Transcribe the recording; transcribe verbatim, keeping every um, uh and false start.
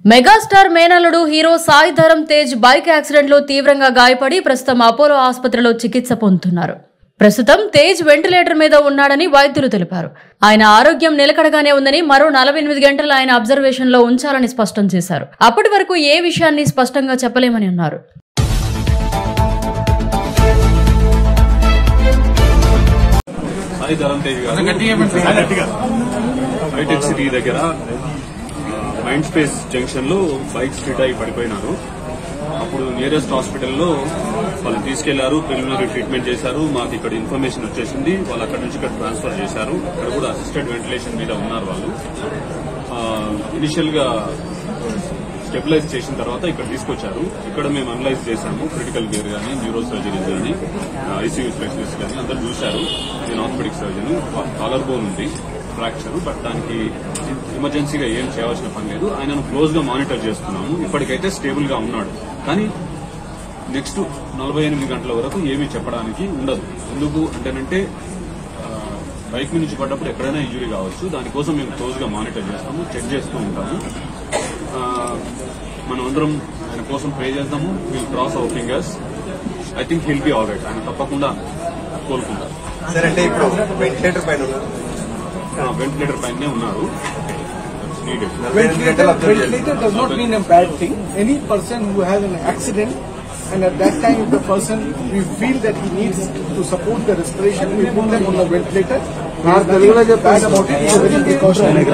Megastar మేనల్లుడు hero Sai Dharam Tej bike accident లో తీవ్రంగా గాయపడి ప్రస్తుతం అపోలో ఆసుపత్రిలో చికిత్స పొందుతున్నారు. ప్రస్తుతం తేజ్ వెంటిలేటర్ మీద ఉన్నాడని వైద్యులు తెలిపారు. ఆయన ఆరోగ్యం నిలకడగానే ఉందని, మరో నలభై ఎనిమిది గంటలు ఆయన అబ్జర్వేషన్ లో ఉంచాలని స్పష్టం చేశారు. అప్పటి వరకు ఏ విషయాన్ని స్పష్టంగా చెప్పలేమని అన్నారు. సాయి ధరమ్ తేజ్ హైటెక్ సిటీ దగ్గర మైండ్ స్పేస్ జంక్షన్ లో బైక్ స్ట్రీట్ అయి పడిపోయినారు. అప్పుడు నియరెస్ట్ హాస్పిటల్లో వాళ్ళని తీసుకెళ్లారు, ప్రిలిమినరీ ట్రీట్మెంట్ చేశారు. మాకు ఇక్కడ ఇన్ఫర్మేషన్ వచ్చేసింది. వాళ్ళు అక్కడ నుంచి ఇక్కడ ట్రాన్స్ఫర్ చేశారు. ఇక్కడ కూడా అసిస్టెడ్ వెంటిలేషన్ మీద ఉన్నారు వాళ్ళు. ఇనిషియల్ గా స్టెబిలైజ్ చేసిన తర్వాత ఇక్కడ తీసుకొచ్చారు. ఇక్కడ మేము అనలైజ్ చేశాము. క్రిటికల్ కేర్ గానీ, న్యూరో సర్జరీస్ గానీ, ఐసీయూ స్పెషలిస్ట్ గానీ అందరూ చూశారు. నేను ఆర్థోపెడిక్ సర్జన్. కాలర్ బోన్ ఉంది ఫ్రాక్చర్, బట్ దానికి ఎమర్జెన్సీగా ఏం చేయాల్సిన పని లేదు. ఆయనను క్లోజ్ గా మానిటర్ చేస్తున్నాము. ఇప్పటికైతే స్టేబుల్ గా ఉన్నాడు, కానీ నెక్స్ట్ నలభై ఎనిమిది గంటల వరకు ఏమీ చెప్పడానికి ఉండదు. ఎందుకు అంటేనంటే బైక్ నుంచి పడ్డప్పుడు ఎక్కడైనా ఇంజురీ కావచ్చు. దానికోసం మేము క్లోజ్ గా మానిటర్ చేస్తాము, చెక్ చేస్తూ ఉంటాము. మనం అందరం ఆయన కోసం ప్రే చేద్దాము. Will cross our fingers. I think he'll be all right. ఆయన తప్పకుండా కోలుకుంటారు. వెంటిలేటర్ పైన వెంటిలేటర్ పైనే ఉన్నారు. Ventilator, ventilator does not mean a bad thing. Any person who has an accident and at that time if the person, we feel that he needs to support the respiration, we put them on the ventilator. Bad about it, it's a very precautionary.